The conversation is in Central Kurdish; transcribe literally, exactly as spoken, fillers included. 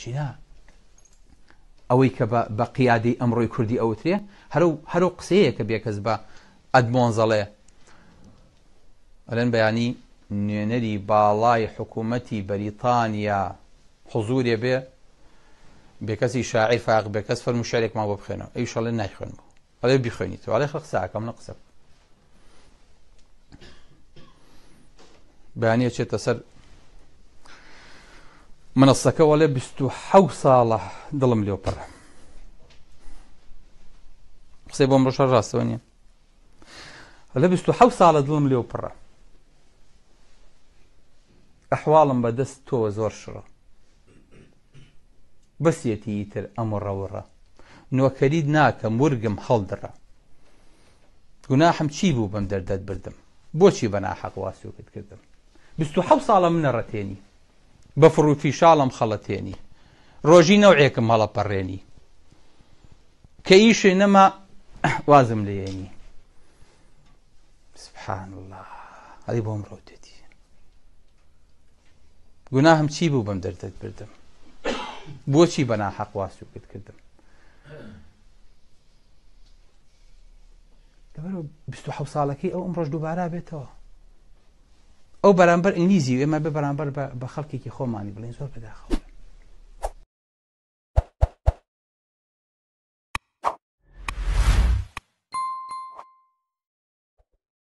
باشینا ئەوەی کە بە قیادەی ئەمڕۆی کوردی ئەوترێ هەرو قسەیە کە بێکەس بە ئەدمۆنزەڵێ ئەلەن بەیانی نوێنەری باڵای حکوومەتی بەریتانیا حضورێ بێ بێکەسی شاعیر فاق بێکەس فەرموو شعرێکمان بۆ بخوێنەوە ئەوی شەڵێ نایخوێنمەوە ئەڵێ بیخوێنیتەوە ئەڵێ قسەکەم نە قسە بەیانیە چێتە سەر منەسەکە وەڵێ بیست و حەوت ساڵە دڵم لێو پڕە قسەی بۆم ڕۆژە ڕاستەوە نییە ئەڵێ بیست و حەوت ساڵە دڵم لێو پڕە ئەحواڵم بەدەست تۆوە زۆر شڕە بەسیەتی تر ئەمە ڕەوڕە نۆکەریت ناکەم ورگم هەڵدڕە گوناحم چی بوو بەم دەردەت بردم بۆچی بەناحەق واسووکت کردم بیست و حەوت ساڵە منە ڕەتێنی بە فڕوفی شاڵم خەڵەتێنی ڕۆژی نەوعێکم هەڵەپەڕێنی کە ئیشێ نەما وازم لێنی سبحان الله هەدی بۆم ڕۆتێتی گوناهم چی بوو بەم دەردەت بردم بۆچی بەناحەق واسووکت کردم لەبەرەوە بیست و حەوت ساڵەکەی ئەو ئەم ڕۆژ دووبارە بێتەوە ئەو بەرامبەر ئینگلیزی ئێمە بە بەرامبەر بە خەڵکێکی خۆمانی بڵێن زۆر بەداخەوە